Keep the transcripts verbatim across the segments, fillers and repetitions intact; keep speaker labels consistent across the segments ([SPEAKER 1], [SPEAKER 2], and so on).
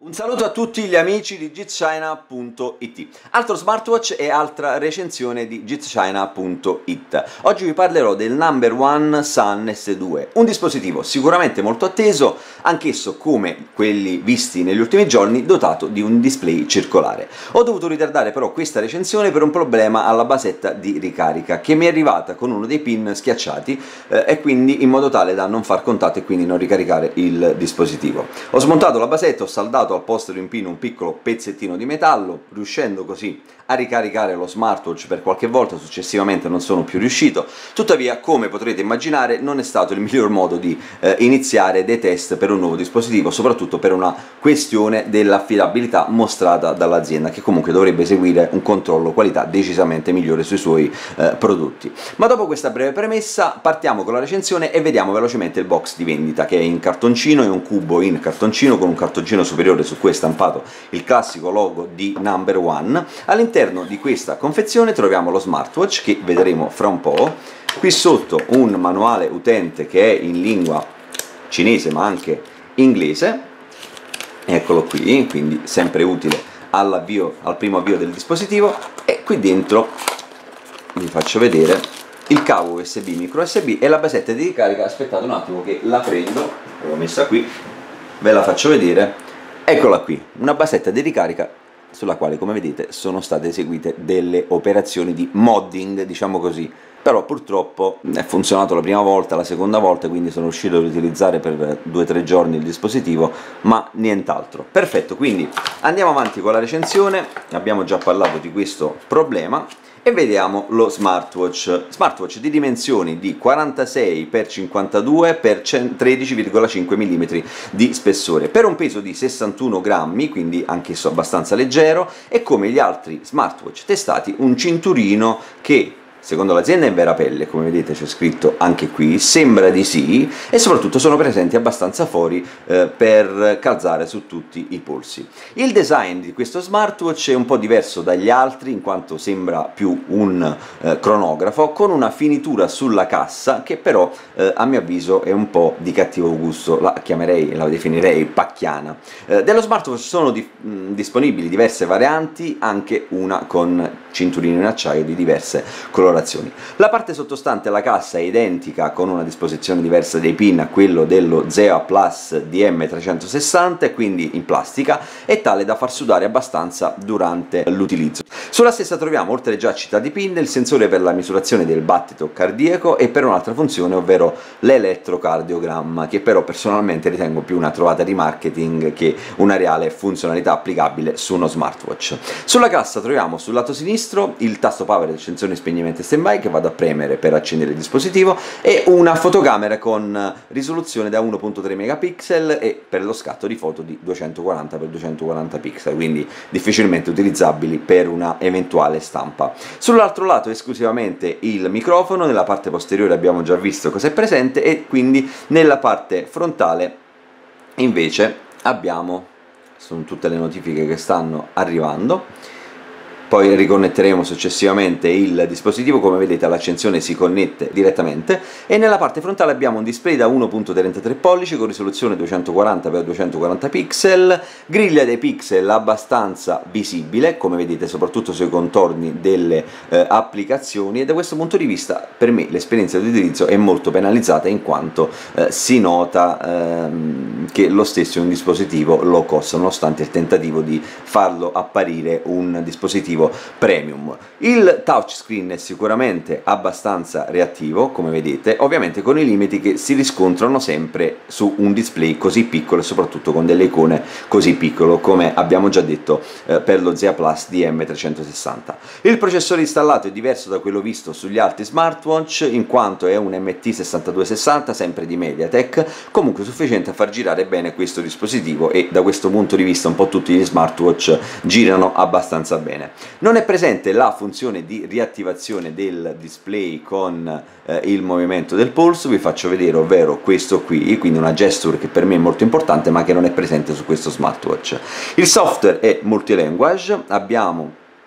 [SPEAKER 1] Un saluto a tutti gli amici di Geekchina punto it. Altro smartwatch e altra recensione di Geekchina punto it. Oggi vi parlerò del Number One Sun S due, un dispositivo sicuramente molto atteso, anch'esso come quelli visti negli ultimi giorni, dotato di un display circolare. Ho dovuto ritardare però questa recensione per un problema alla basetta di ricarica, che mi è arrivata con uno dei pin schiacciati eh, e quindi in modo tale da non far contatto e quindi non ricaricare il dispositivo. Ho smontato la basetta, ho saldato al posto di un pin un piccolo pezzettino di metallo, riuscendo così a ricaricare lo smartwatch per qualche volta. Successivamente non sono più riuscito. Tuttavia, come potrete immaginare, non è stato il miglior modo di eh, iniziare dei test per un nuovo dispositivo, soprattutto per una questione dell'affidabilità mostrata dall'azienda, che comunque dovrebbe eseguire un controllo qualità decisamente migliore sui suoi eh, prodotti. Ma dopo questa breve premessa partiamo con la recensione e vediamo velocemente il box di vendita, che è in cartoncino, è un cubo in cartoncino con un cartoncino superiore su cui è stampato il classico logo di Number One. All'interno di questa confezione troviamo lo smartwatch, che vedremo fra un po', qui sotto un manuale utente che è in lingua cinese ma anche inglese, eccolo qui, quindi sempre utile all'avvio, al primo avvio del dispositivo, e qui dentro vi faccio vedere il cavo U S B, micro U S B e la basetta di ricarica. Aspettate un attimo che la prendo, l'ho messa qui, ve la faccio vedere. Eccola qui, una basetta di ricarica sulla quale, come vedete, sono state eseguite delle operazioni di modding, diciamo così, però purtroppo è funzionato la prima volta, la seconda volta, quindi sono riuscito ad utilizzare per due o tre giorni il dispositivo, ma nient'altro. Perfetto, quindi andiamo avanti con la recensione. Abbiamo già parlato di questo problema e vediamo lo smartwatch. Smartwatch di dimensioni di quarantasei per cinquantadue per tredici virgola cinque millimetri di spessore, per un peso di sessantuno grammi, quindi anch'esso abbastanza leggero, e come gli altri smartwatch testati un cinturino che, secondo l'azienda, è in vera pelle, come vedete c'è scritto anche qui, sembra di sì, e soprattutto sono presenti abbastanza fori eh, per calzare su tutti i polsi. Il design di questo smartwatch è un po' diverso dagli altri, in quanto sembra più un eh, cronografo, con una finitura sulla cassa che però eh, a mio avviso è un po' di cattivo gusto, la chiamerei, la definirei pacchiana. Eh, dello smartwatch sono di, mh, disponibili diverse varianti, anche una con cinturino in acciaio di diverse colorazioni. La parte sottostante alla cassa è identica, con una disposizione diversa dei pin a quello dello Zea Plus D M trecentosessanta, e quindi in plastica, è tale da far sudare abbastanza durante l'utilizzo. Sulla stessa troviamo, oltre ai già citati pin, il sensore per la misurazione del battito cardiaco e per un'altra funzione, ovvero l'elettrocardiogramma, che però personalmente ritengo più una trovata di marketing che una reale funzionalità applicabile su uno smartwatch. Sulla cassa troviamo sul lato sinistro il tasto power, accensione, spegnimento e standby, che vado a premere per accendere il dispositivo, e una fotocamera con risoluzione da uno virgola tre megapixel e per lo scatto di foto di duecentoquaranta per duecentoquaranta pixel, quindi difficilmente utilizzabili per una eventuale stampa. Sull'altro lato esclusivamente il microfono, nella parte posteriore abbiamo già visto cosa è presente, e quindi nella parte frontale invece abbiamo, sono tutte le notifiche che stanno arrivando. Poi riconnetteremo successivamente il dispositivo, come vedete l'accensione si connette direttamente, e nella parte frontale abbiamo un display da uno virgola trentatré pollici con risoluzione duecentoquaranta per duecentoquaranta pixel, griglia dei pixel abbastanza visibile, come vedete soprattutto sui contorni delle eh, applicazioni, e da questo punto di vista per me l'esperienza di utilizzo è molto penalizzata, in quanto eh, si nota ehm, che lo stesso è un dispositivo low cost, nonostante il tentativo di farlo apparire un dispositivo premium. Il touchscreen è sicuramente abbastanza reattivo, come vedete, ovviamente con i limiti che si riscontrano sempre su un display così piccolo e soprattutto con delle icone così piccolo, come abbiamo già detto eh, per lo Zea Plus D M trecentosessanta. Il processore installato è diverso da quello visto sugli altri smartwatch, in quanto è un M T sessantadue sessanta, sempre di MediaTek, comunque sufficiente a far girare bene questo dispositivo, e da questo punto di vista un po' tutti gli smartwatch girano abbastanza bene. Non è presente la funzione di riattivazione del display con eh, il movimento del polso, vi faccio vedere, ovvero questo qui, quindi una gesture che per me è molto importante ma che non è presente su questo smartwatch. Il software è multilanguage, abbiamo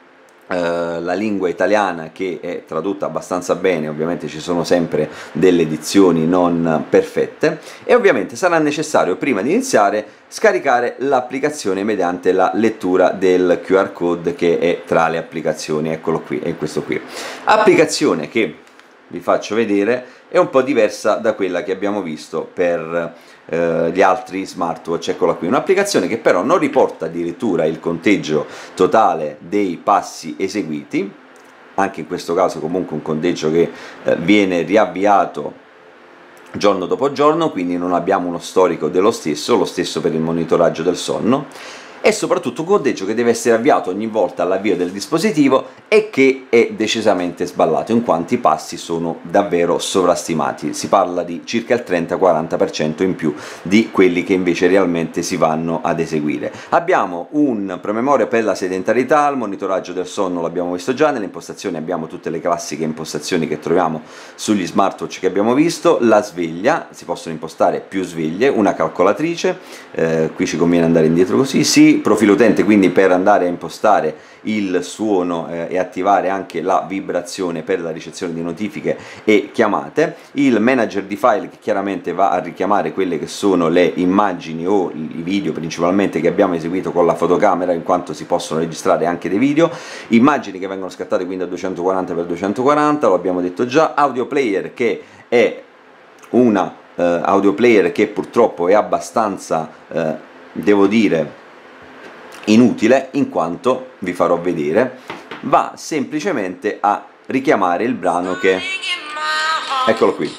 [SPEAKER 1] Uh, la lingua italiana, che è tradotta abbastanza bene, ovviamente ci sono sempre delle edizioni non perfette, e ovviamente sarà necessario prima di iniziare scaricare l'applicazione mediante la lettura del Q R code che è tra le applicazioni. Eccolo qui, è questo qui, applicazione che vi faccio vedere è un po' diversa da quella che abbiamo visto per eh, gli altri smartwatch. Eccola qui, un'applicazione che però non riporta addirittura il conteggio totale dei passi eseguiti, anche in questo caso comunque un conteggio che eh, viene riavviato giorno dopo giorno, quindi non abbiamo uno storico dello stesso, lo stesso per il monitoraggio del sonno, e soprattutto un conteggio che deve essere avviato ogni volta all'avvio del dispositivo e che è decisamente sballato, in quanto i passi sono davvero sovrastimati. Si parla di circa il trenta quaranta per cento in più di quelli che invece realmente si vanno ad eseguire. Abbiamo un promemoria per la sedentarietà, il monitoraggio del sonno l'abbiamo visto già, nelle impostazioni abbiamo tutte le classiche impostazioni che troviamo sugli smartwatch che abbiamo visto, la sveglia, si possono impostare più sveglie, una calcolatrice, eh, qui ci conviene andare indietro così, sì, profilo utente, quindi per andare a impostare il suono eh, e attivare anche la vibrazione per la ricezione di notifiche e chiamate, il manager di file che chiaramente va a richiamare quelle che sono le immagini o i video principalmente che abbiamo eseguito con la fotocamera, in quanto si possono registrare anche dei video, immagini che vengono scattate quindi a duecentoquaranta per duecentoquaranta, lo abbiamo detto già, audio player che è una eh, audio player che purtroppo è abbastanza, eh, devo dire, inutile, in quanto, vi farò vedere, va semplicemente a richiamare il brano che, eccolo qui,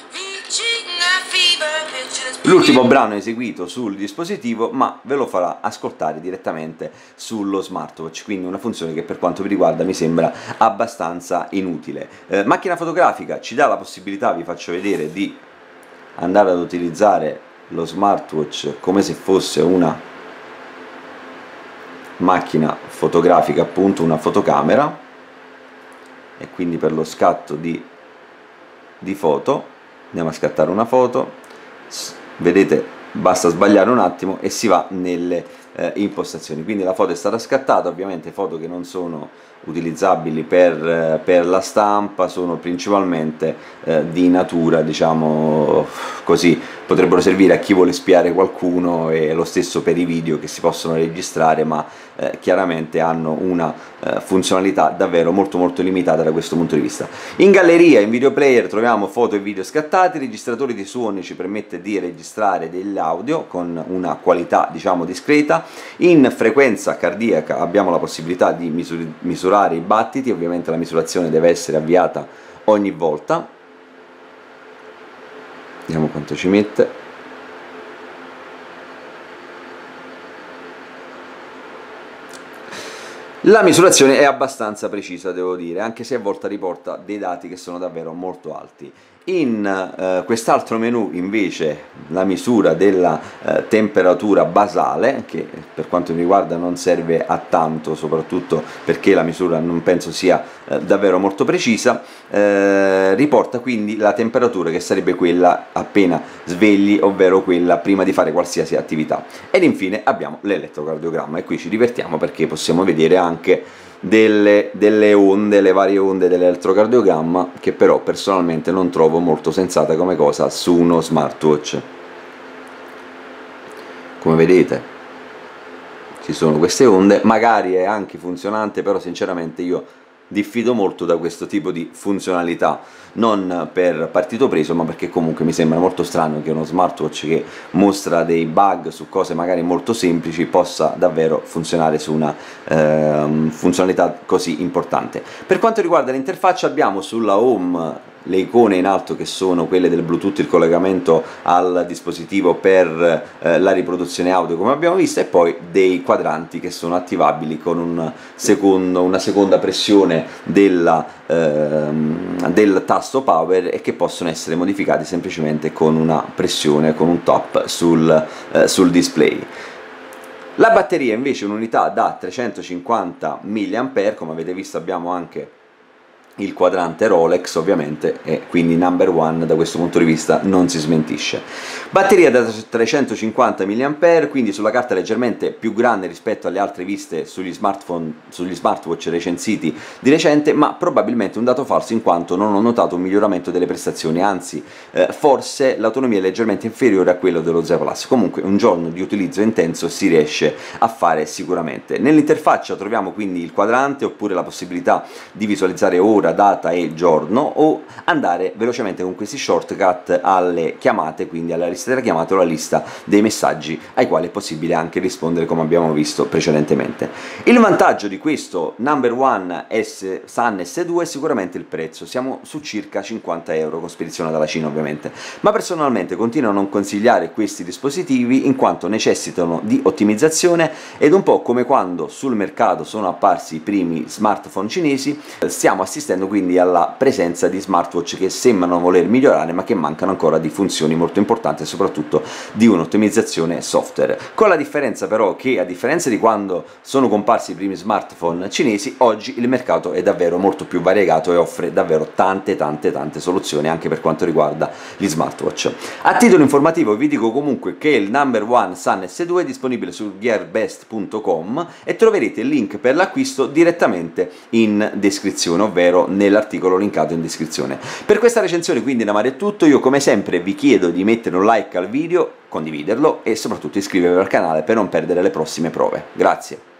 [SPEAKER 1] l'ultimo brano eseguito sul dispositivo, ma ve lo farà ascoltare direttamente sullo smartwatch, quindi una funzione che per quanto mi riguarda mi sembra abbastanza inutile. Eh, macchina fotografica ci dà la possibilità, vi faccio vedere, di andare ad utilizzare lo smartwatch come se fosse una macchina fotografica, appunto una fotocamera, e quindi per lo scatto di, di foto andiamo a scattare una foto, vedete, basta sbagliare un attimo e si va nelle eh, impostazioni, quindi la foto è stata scattata, ovviamente foto che non sono utilizzabili per, eh, per la stampa, sono principalmente eh, di natura, diciamo così, potrebbero servire a chi vuole spiare qualcuno, e lo stesso per i video che si possono registrare, ma eh, chiaramente hanno una eh, funzionalità davvero molto molto limitata da questo punto di vista. In galleria, in video player, troviamo foto e video scattati, il registratore di suoni ci permette di registrare degli audio con una qualità diciamo discreta, in frequenza cardiaca abbiamo la possibilità di misur misurare i battiti, ovviamente la misurazione deve essere avviata ogni volta, vediamo quanto ci mette. La misurazione è abbastanza precisa, devo dire, anche se a volte riporta dei dati che sono davvero molto alti. In eh, quest'altro menu invece la misura della eh, temperatura basale, che per quanto mi riguarda non serve a tanto, soprattutto perché la misura non penso sia eh, davvero molto precisa, eh, riporta quindi la temperatura che sarebbe quella appena svegli, ovvero quella prima di fare qualsiasi attività. Ed infine abbiamo l'elettrocardiogramma, e qui ci divertiamo perché possiamo vedere anche Delle, delle onde, le varie onde dell'elettrocardiogramma, che però personalmente non trovo molto sensata come cosa su uno smartwatch. Come vedete ci sono queste onde, magari è anche funzionante, però sinceramente io diffido molto da questo tipo di funzionalità, non per partito preso, ma perché comunque mi sembra molto strano che uno smartwatch che mostra dei bug su cose magari molto semplici possa davvero funzionare su una eh, funzionalità così importante. Per quanto riguarda l'interfaccia, abbiamo sulla home le icone in alto che sono quelle del Bluetooth, il collegamento al dispositivo per eh, la riproduzione audio come abbiamo visto, e poi dei quadranti che sono attivabili con un secondo, una seconda pressione della, ehm, del tasto power, e che possono essere modificati semplicemente con una pressione, con un tap sul, eh, sul display. La batteria invece è un'unità da trecentocinquanta milliampere, come avete visto abbiamo anche il quadrante Rolex ovviamente, e quindi number one da questo punto di vista non si smentisce. Batteria da trecentocinquanta milliampere, quindi sulla carta leggermente più grande rispetto alle altre viste sugli smartphone, sugli smartwatch recensiti di recente, ma probabilmente un dato falso in quanto non ho notato un miglioramento delle prestazioni, anzi eh, forse l'autonomia è leggermente inferiore a quello dello Zero Plus. Comunque un giorno di utilizzo intenso si riesce a fare sicuramente. Nell'interfaccia troviamo quindi il quadrante oppure la possibilità di visualizzare ora, data e giorno, o andare velocemente con questi shortcut alle chiamate, quindi alla lista delle chiamate o alla lista dei messaggi ai quali è possibile anche rispondere, come abbiamo visto precedentemente. Il vantaggio di questo number one S, Sun S due è sicuramente il prezzo, siamo su circa cinquanta euro con spedizione dalla Cina ovviamente, ma personalmente continuo a non consigliare questi dispositivi in quanto necessitano di ottimizzazione ed un po' come quando sul mercato sono apparsi i primi smartphone cinesi, stiamo assistendo quindi alla presenza di smartwatch che sembrano voler migliorare ma che mancano ancora di funzioni molto importanti e soprattutto di un'ottimizzazione software, con la differenza però che, a differenza di quando sono comparsi i primi smartphone cinesi, oggi il mercato è davvero molto più variegato e offre davvero tante tante tante soluzioni anche per quanto riguarda gli smartwatch. A titolo informativo vi dico comunque che il number one Sun S due è disponibile su gearbest punto com e troverete il link per l'acquisto direttamente in descrizione, ovvero nell'articolo linkato in descrizione. Per questa recensione quindi da Mario è tutto, io come sempre vi chiedo di mettere un like al video, condividerlo e soprattutto iscrivervi al canale per non perdere le prossime prove. Grazie!